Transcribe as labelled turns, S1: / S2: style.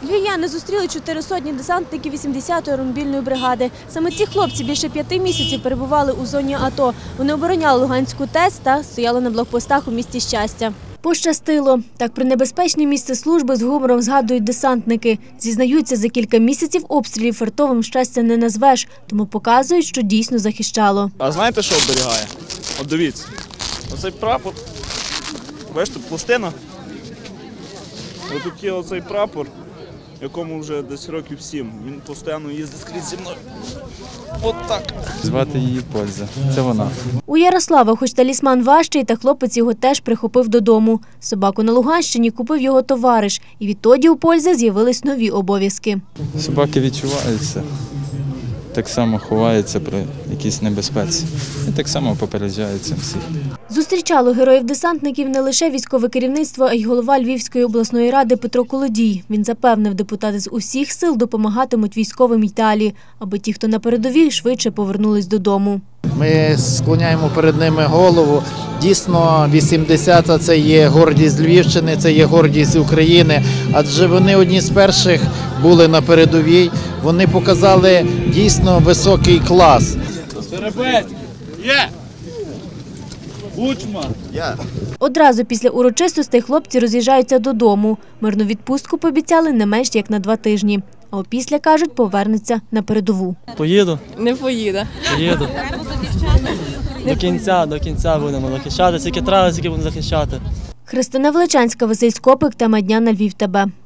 S1: Львів'яни зустріли 400 десантників 80-ї аеромобільної бригади. Саме ці хлопці більше 5 місяців перебували у зоні АТО. Вони обороняли Луганську ТЕС та стояли на блокпостах у місті Щастя. Пощастило. Так про небезпечне місце служби з гумором згадують десантники. Зізнаються, за кілька місяців обстрілів фартовим щастя не назвеш, тому показують, що дійсно захищало.
S2: А знаєте, що оберігає? От дивіться, оцей прапор, бачите, пластина. Ось тут є оцей прапор, якому вже десь років 7. Він постійно їздить скрізь зі мною. От так.
S3: Звати її Польза. Це вона.
S1: У Ярослава хоч талісман важчий, та хлопець його теж прихопив додому. Собаку на Луганщині купив його товариш. І відтоді у Пользи з'явились нові обов'язки.
S3: Собаки відчуваються. Так само ховаються при якійсь небезпеці. І так само попереджаються всі.
S1: Зустрічало героїв-десантників не лише військове керівництво, а й голова Львівської обласної ради Петро Колодій. Він запевнив, депутати з усіх сил допомагатимуть військовим й далі, аби ті, хто на передовій, швидше повернулись додому.
S4: Ми склоняємо перед ними голову. Дійсно, 80-та – це є гордість Львівщини, це є гордість України, адже вони одні з перших були на передовій. Вони показали дійсно високий клас.
S2: Теребець! Є! Бучма!
S1: Одразу після урочистостей хлопці роз'їжджаються додому. Мирну відпустку пообіцяли не менш як на 2 тижні. А опісля, кажуть, повернуться на передову.
S5: Поїду.
S6: Не поїде.
S5: Поїду. До кінця будемо захищати. Скільки треба, скільки будемо захищати.
S1: Христина Величанська, Василь Скопик, тема дня на Львів ТБ.